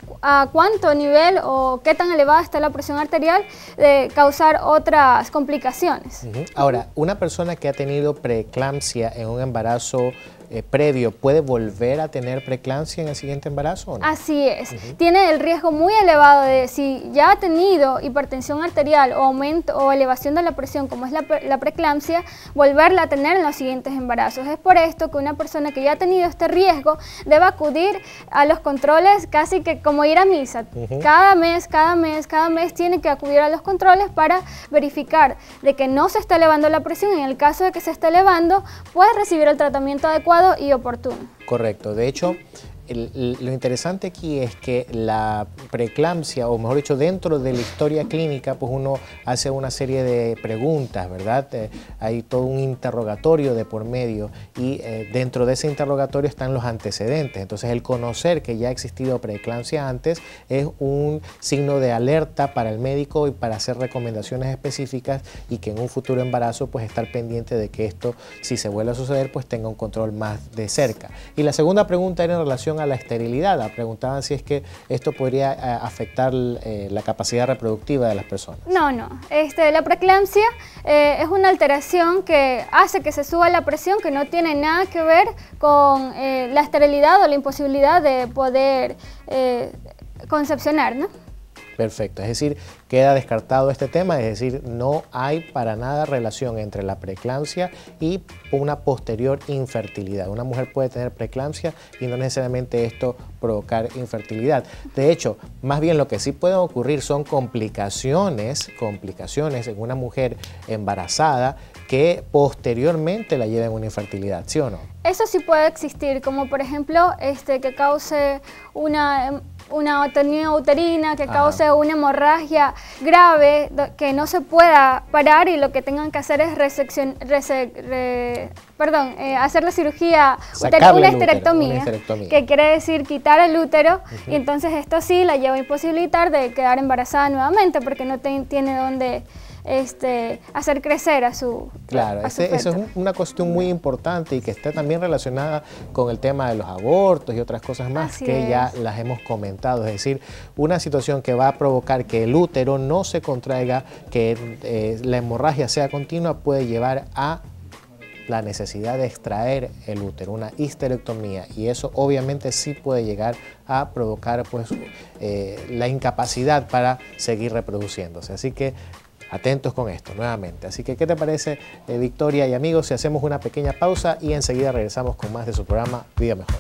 a cuánto nivel o qué tan elevada está la presión arterial, de causar otras complicaciones. Uh-huh. Ahora, una persona que ha tenido preeclampsia en un embarazo eh, previo, ¿puede volver a tener preeclampsia en el siguiente embarazo o no? Así es. Uh-huh. Tiene el riesgo muy elevado de, si ya ha tenido hipertensión arterial o aumento o elevación de la presión, como es la, la preeclampsia, volverla a tener en los siguientes embarazos. Es por esto que una persona que ya ha tenido este riesgo debe acudir a los controles casi que como ir a misa. Uh-huh. Cada mes, cada mes, cada mes tiene que acudir a los controles para verificar de que no se está elevando la presión. En el caso de que se esté elevando, puede recibir el tratamiento adecuado y oportuno. Correcto. De hecho, el, el, lo interesante aquí es que la preeclampsia, o mejor dicho, dentro de la historia clínica, pues uno hace una serie de preguntas, ¿verdad? Eh, hay todo un interrogatorio de por medio, y eh, dentro de ese interrogatorio están los antecedentes. Entonces, el conocer que ya ha existido preeclampsia antes es un signo de alerta para el médico y para hacer recomendaciones específicas, y que en un futuro embarazo pues estar pendiente de que esto, si se vuelve a suceder, pues tenga un control más de cerca. Y la segunda pregunta era en relación a la esterilidad. La preguntaban si es que esto podría eh, afectar eh, la capacidad reproductiva de las personas. No, no. Este, la preeclampsia eh, es una alteración que hace que se suba la presión, que no tiene nada que ver con eh, la esterilidad o la imposibilidad de poder eh, concepcionar, ¿no? Perfecto, es decir, queda descartado este tema, es decir, no hay para nada relación entre la preeclampsia y una posterior infertilidad. Una mujer puede tener preeclampsia y no necesariamente esto provocar infertilidad. De hecho, más bien lo que sí pueden ocurrir son complicaciones, complicaciones en una mujer embarazada que posteriormente la lleven a una infertilidad, ¿sí o no? Eso sí puede existir, como por ejemplo este, que cause una... una otonía uterina, que cause Ajá. una hemorragia grave, que no se pueda parar, y lo que tengan que hacer es resección, rese, re, perdón, eh, hacer la cirugía uterina, una esterectomía, una esterectomía, que quiere decir quitar el útero, uh-huh. y entonces esto sí la lleva a imposibilitar de quedar embarazada nuevamente, porque no te, tiene dónde este, hacer crecer a su Claro, a su ese, eso es feto. una cuestión muy importante y que está también relacionada con el tema de los abortos y otras cosas más Así que es. ya las hemos comentado. Es decir, una situación que va a provocar que el útero no se contraiga, que eh, la hemorragia sea continua, puede llevar a la necesidad de extraer el útero, una histerectomía, y eso obviamente sí puede llegar a provocar pues, eh, la incapacidad para seguir reproduciéndose. Así que atentos con esto nuevamente. Así que, ¿qué te parece, eh, Victoria y amigos, si hacemos una pequeña pausa y enseguida regresamos con más de su programa Vida Mejor?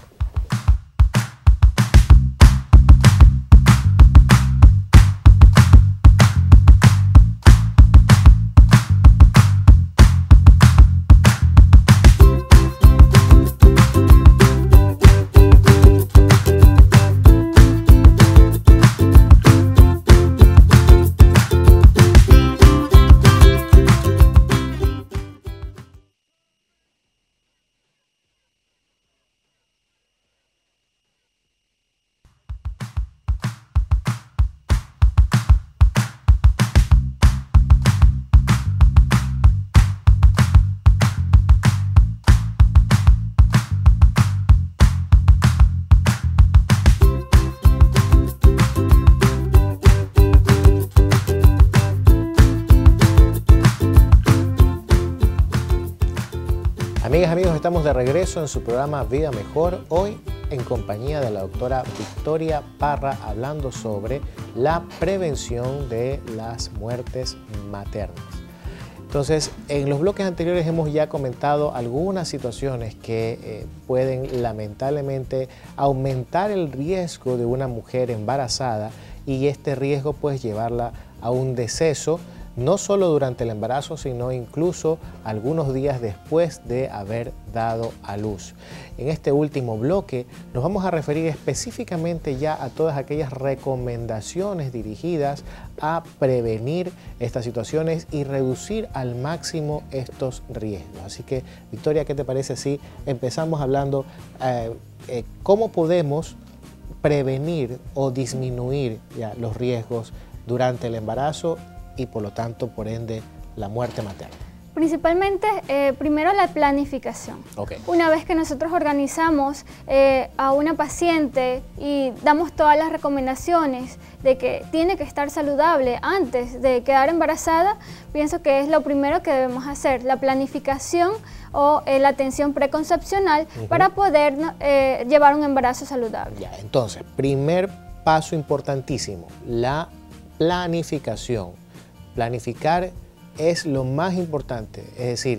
Amigas, amigos, estamos de regreso en su programa Vida Mejor, hoy en compañía de la doctora Victoria Parra, hablando sobre la prevención de las muertes maternas. Entonces, en los bloques anteriores hemos ya comentado algunas situaciones que eh, pueden lamentablemente aumentar el riesgo de una mujer embarazada, y este riesgo puede llevarla a un deceso, no solo durante el embarazo, sino incluso algunos días después de haber dado a luz. En este último bloque nos vamos a referir específicamente ya a todas aquellas recomendaciones dirigidas a prevenir estas situaciones y reducir al máximo estos riesgos. Así que, Victoria, ¿qué te parece si empezamos hablando eh, eh, cómo podemos prevenir o disminuir ya los riesgos durante el embarazo y por lo tanto, por ende, la muerte materna? Principalmente, eh, primero la planificación. Okay. Una vez que nosotros organizamos eh, a una paciente y damos todas las recomendaciones de que tiene que estar saludable antes de quedar embarazada, pienso que es lo primero que debemos hacer, la planificación o eh, la atención preconcepcional uh-huh. para poder eh, llevar un embarazo saludable. Ya, entonces, primer paso importantísimo, la planificación. Planificar es lo más importante, es decir,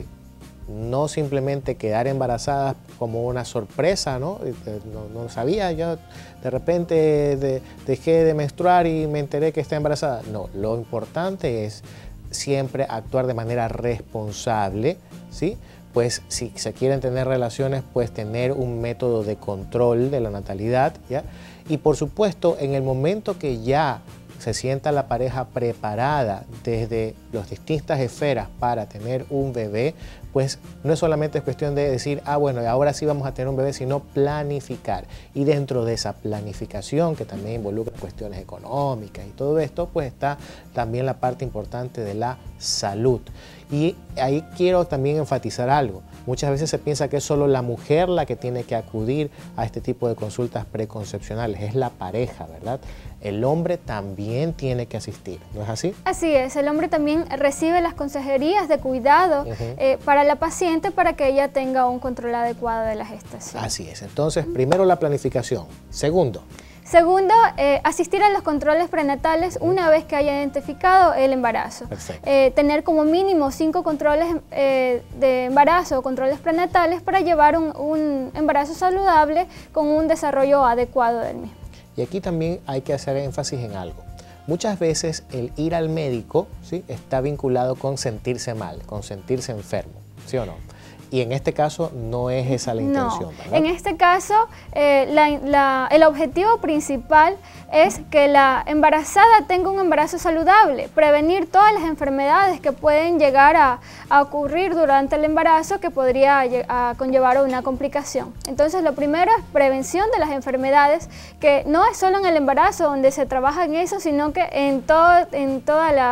no simplemente quedar embarazada como una sorpresa, ¿no? No, no sabía, yo de repente de, dejé de menstruar y me enteré que está embarazada. No, lo importante es siempre actuar de manera responsable, ¿sí? Pues si se quieren tener relaciones, pues tener un método de control de la natalidad, ¿ya? Y por supuesto, en el momento que ya se sienta la pareja preparada desde las distintas esferas para tener un bebé, pues no es solamente cuestión de decir, ah, bueno, ahora sí vamos a tener un bebé, sino planificar. Y dentro de esa planificación, que también involucra cuestiones económicas y todo esto, pues está también la parte importante de la salud. Y ahí quiero también enfatizar algo. Muchas veces se piensa que es solo la mujer la que tiene que acudir a este tipo de consultas preconcepcionales, es la pareja, ¿verdad? El hombre también tiene que asistir, ¿no es así? Así es, el hombre también recibe las consejerías de cuidado uh-huh. eh, para la paciente para que ella tenga un control adecuado de la gestación. Así es, entonces primero la planificación. Segundo. Segundo, eh, asistir a los controles prenatales una vez que haya identificado el embarazo. Eh, tener como mínimo cinco controles eh, de embarazo o controles prenatales para llevar un, un embarazo saludable con un desarrollo adecuado del mismo. Y aquí también hay que hacer énfasis en algo. Muchas veces el ir al médico, ¿sí?, está vinculado con sentirse mal, con sentirse enfermo, ¿sí o no? Y en este caso no es esa la intención, no. ¿verdad? En este caso, eh, la, la, el objetivo principal es que la embarazada tenga un embarazo saludable, prevenir todas las enfermedades que pueden llegar a, a ocurrir durante el embarazo que podría a conllevar a una complicación. Entonces, lo primero es prevención de las enfermedades, que no es solo en el embarazo donde se trabaja en eso, sino que en, todo, en todas las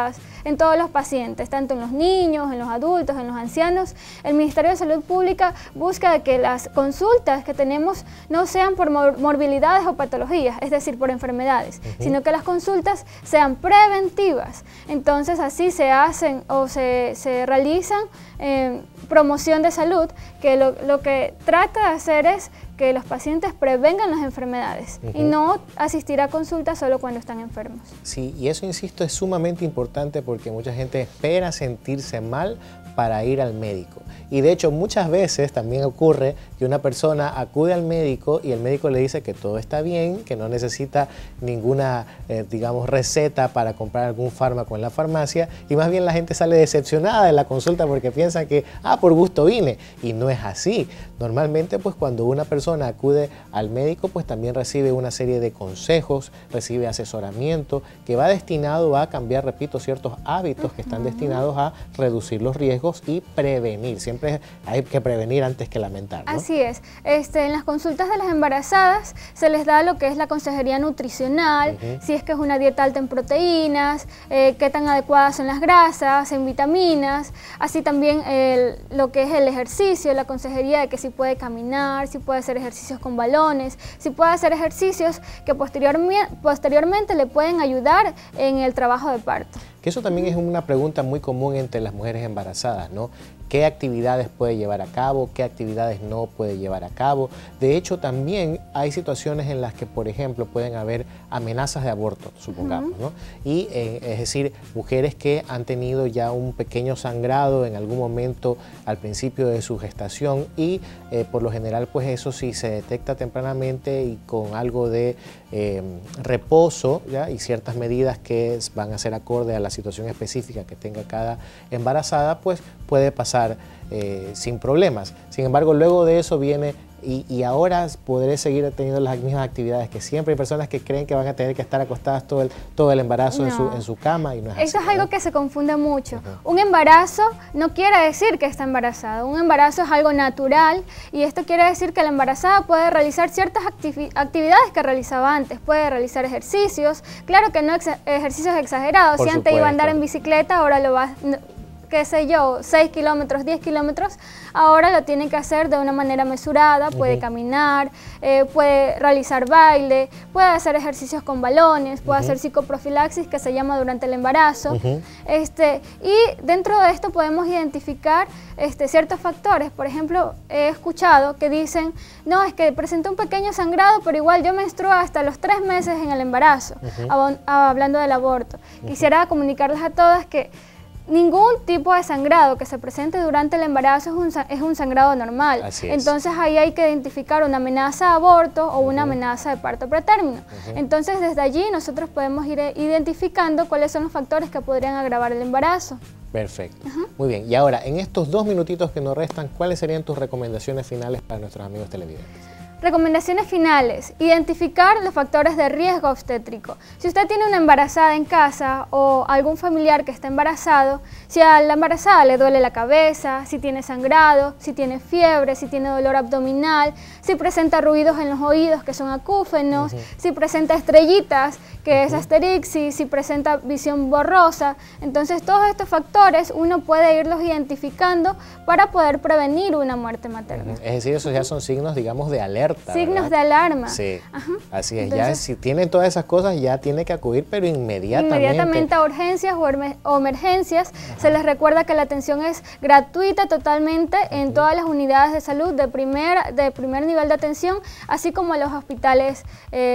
en todos los pacientes, tanto en los niños, en los adultos, en los ancianos. El Ministerio de Salud Pública busca que las consultas que tenemos no sean por mor morbilidades o patologías, es decir, por enfermedades, uh-huh. sino que las consultas sean preventivas. Entonces así se hacen o se, se realizan eh, promoción de salud, que lo, lo que trata de hacer es que los pacientes prevengan las enfermedades uh-huh. y no asistir a consultas solo cuando están enfermos. Sí, y eso, insisto, es sumamente importante porque mucha gente espera sentirse mal para ir al médico. Y de hecho muchas veces también ocurre que una persona acude al médico y el médico le dice que todo está bien, que no necesita ninguna, eh, digamos, receta para comprar algún fármaco en la farmacia, y más bien la gente sale decepcionada de la consulta porque piensa que, ah, por gusto vine, y no es así. Normalmente, pues cuando una persona acude al médico, pues también recibe una serie de consejos, recibe asesoramiento que va destinado a cambiar, repito, ciertos hábitos que están destinados a reducir los riesgos y prevenir. Siempre hay que prevenir antes que lamentar, ¿no? Así es. Este, en las consultas de las embarazadas se les da lo que es la consejería nutricional, uh-huh. si es que es una dieta alta en proteínas, eh, qué tan adecuadas son las grasas, en vitaminas, así también el, lo que es el ejercicio, la consejería de que si puede caminar, si puede hacer ejercicios con balones, si puede hacer ejercicios que posteriormente, posteriormente le pueden ayudar en el trabajo de parto. Que eso también es una pregunta muy común entre las mujeres embarazadas, ¿no? ¿Qué actividades puede llevar a cabo? ¿Qué actividades no puede llevar a cabo? De hecho, también hay situaciones en las que, por ejemplo, pueden haber amenazas de aborto, supongamos, ¿no? Y, eh, es decir, mujeres que han tenido ya un pequeño sangrado en algún momento al principio de su gestación y, eh, por lo general, pues eso sí se detecta tempranamente y con algo de eh, reposo, ¿ya? Y ciertas medidas que van a ser acorde a la situación específica que tenga cada embarazada, pues puede pasar eh, sin problemas. Sin embargo, luego de eso viene y, y ahora podré seguir teniendo las mismas actividades que siempre. Hay personas que creen que van a tener que estar acostadas todo el, todo el embarazo no. en, su, en su cama y no es Eso así, es algo ¿no? que se confunde mucho. Uh-huh. Un embarazo no quiere decir que está embarazada. Un embarazo es algo natural y esto quiere decir que la embarazada puede realizar ciertas activi actividades que realizaba antes. Puede realizar ejercicios, claro que no ex ejercicios exagerados. Por si supuesto. antes iba a andar en bicicleta, ahora lo va... No, qué sé yo, seis kilómetros, diez kilómetros, ahora lo tiene que hacer de una manera mesurada, puede uh-huh. caminar, eh, puede realizar baile, puede hacer ejercicios con balones, puede uh-huh. hacer psicoprofilaxis, que se llama durante el embarazo. Uh-huh. este, y dentro de esto podemos identificar este, ciertos factores. Por ejemplo, he escuchado que dicen, no, es que presentó un pequeño sangrado, pero igual yo menstruo hasta los tres meses en el embarazo, uh-huh. hablando del aborto. Uh-huh. Quisiera comunicarles a todas que ningún tipo de sangrado que se presente durante el embarazo es un, es un sangrado normal. Así es. Entonces ahí hay que identificar una amenaza de aborto o una uh-huh. amenaza de parto pretérmino. Uh-huh. Entonces desde allí nosotros podemos ir identificando cuáles son los factores que podrían agravar el embarazo. Perfecto. Uh-huh. Muy bien. Y ahora, en estos dos minutitos que nos restan, ¿cuáles serían tus recomendaciones finales para nuestros amigos televidentes? Recomendaciones finales. Identificar los factores de riesgo obstétrico. Si usted tiene una embarazada en casa o algún familiar que está embarazado, si a la embarazada le duele la cabeza, si tiene sangrado, si tiene fiebre, si tiene dolor abdominal, si presenta ruidos en los oídos que son acúfenos, uh-huh. si presenta estrellitas, que uh-huh. es asterixis, si presenta visión borrosa, entonces todos estos factores uno puede irlos identificando para poder prevenir una muerte materna. Uh-huh. Es decir, esos uh-huh. ya son signos, digamos, de alerta. Signos ¿verdad? de alarma. Sí, Ajá. así es. Entonces, ya si tienen todas esas cosas ya tiene que acudir, pero inmediatamente. Inmediatamente a urgencias o, o emergencias. Ajá. Se les recuerda que la atención es gratuita totalmente Ajá. en todas las unidades de salud de primer, de primer nivel de atención, así como los hospitales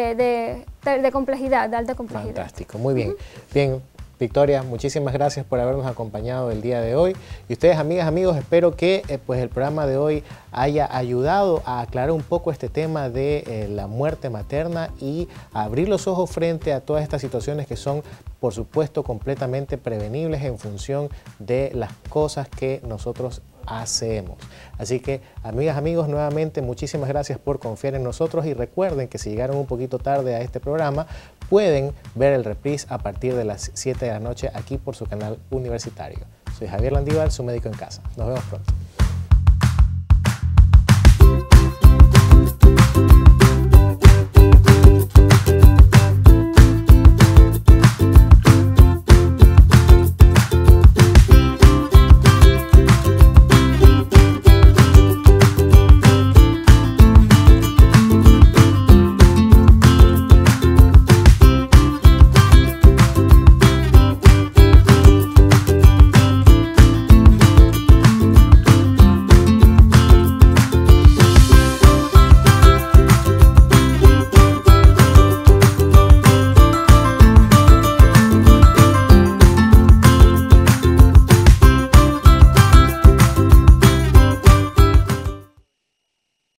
eh, de, de complejidad, de alta complejidad. Fantástico, muy bien. Uh-huh. Bien. Victoria, muchísimas gracias por habernos acompañado el día de hoy. Y ustedes, amigas, amigos, espero que eh, pues el programa de hoy haya ayudado a aclarar un poco este tema de eh, la muerte materna y a abrir los ojos frente a todas estas situaciones que son, por supuesto, completamente prevenibles en función de las cosas que nosotros hacemos. Así que, amigas, amigos, nuevamente muchísimas gracias por confiar en nosotros y recuerden que si llegaron un poquito tarde a este programa, pueden ver el reprise a partir de las siete de la noche aquí por su canal universitario. Soy Javier Landívar, su médico en casa. Nos vemos pronto.